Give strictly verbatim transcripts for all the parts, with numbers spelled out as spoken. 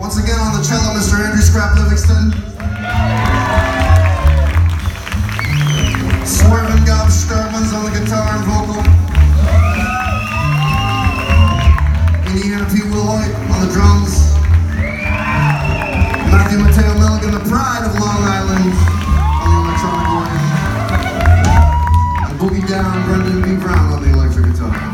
Once again on the cello, Mister Andrew Scrap Livingston. Swervin' Gob Sturbins on the guitar and vocal. And Ian and Pete Wilhoit on the drums. Matthew Mateo Milligan, the pride of Long Island, on the electronic organ. And Boogie Down, Brendan B. Brown on the electric guitar.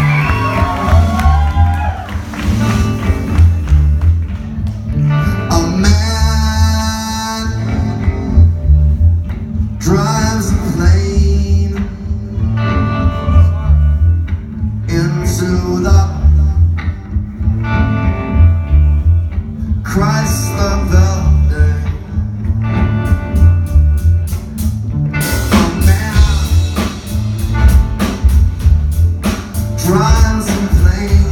Drives a plane into the Chrysler building. A man drives a plane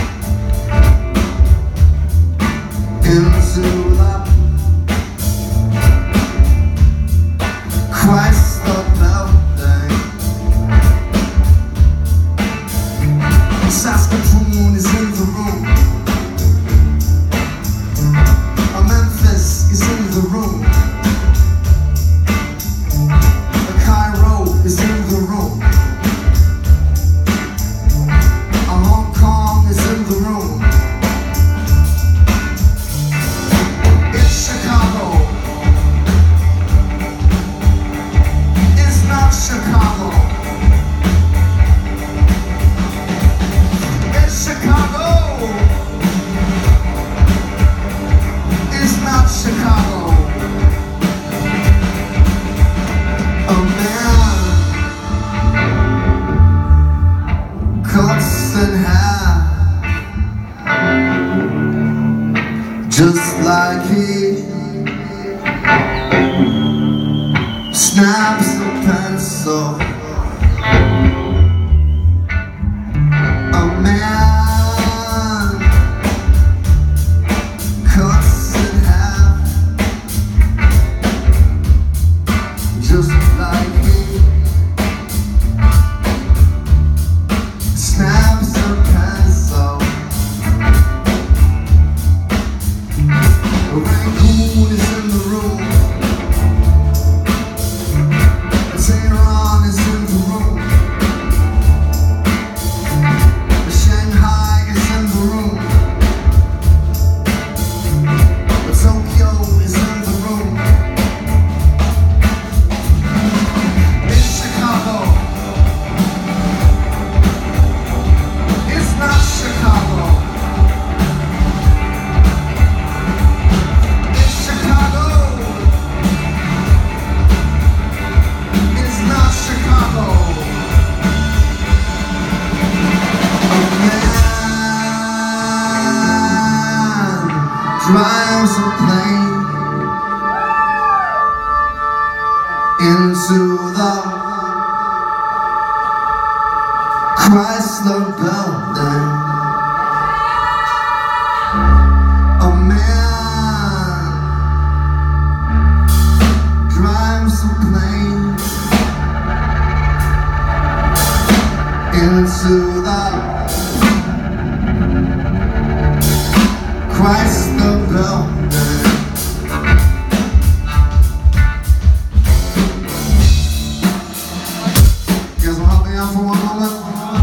into the Chrysler building. Saskatoon is in the room. A Memphis is in the room. A Cairo is in the room. A Hong Kong is in the room. It's Chicago. Chicago. It's Chicago. It's not Chicago. A man cuts in half, just like he snaps a pencil. A man cuts in half, just like he snaps a pencil. Raccoon is in the room. Tehran is in the room. Shanghai is in the room. Tokyo is in the room. It's Chicago. It's not Chicago. It's Chicago. Not Chicago. A man drives a plane into the Chrysler building. A man drives a plane into the Chrysler building. You guys will help me out for one moment?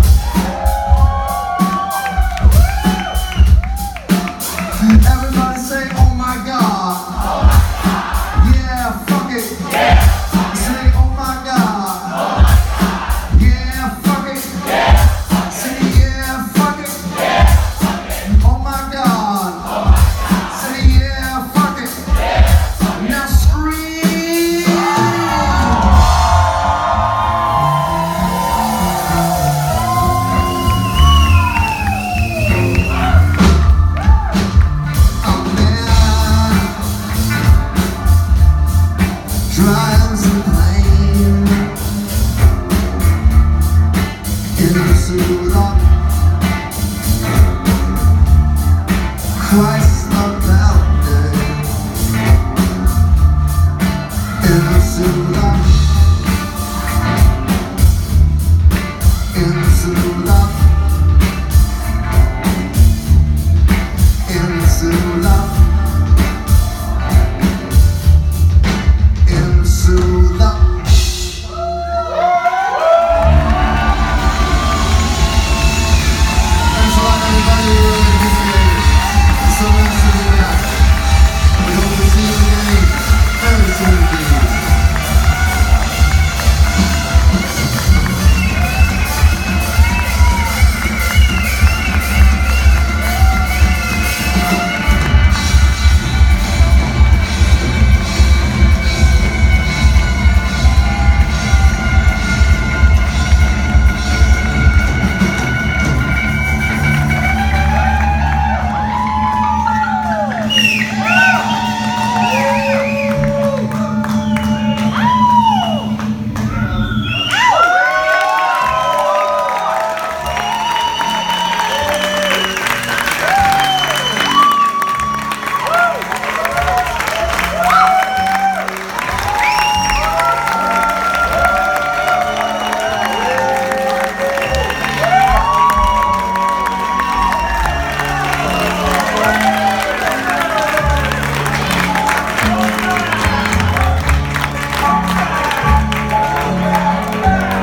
Everybody say, oh my God. Yeah, fuck it. Say, oh my God. Yeah, fuck it. Say, yeah, fuck it. Oh my God. Say, yeah, fuck it. Now scream. A man drives a plane into the Christ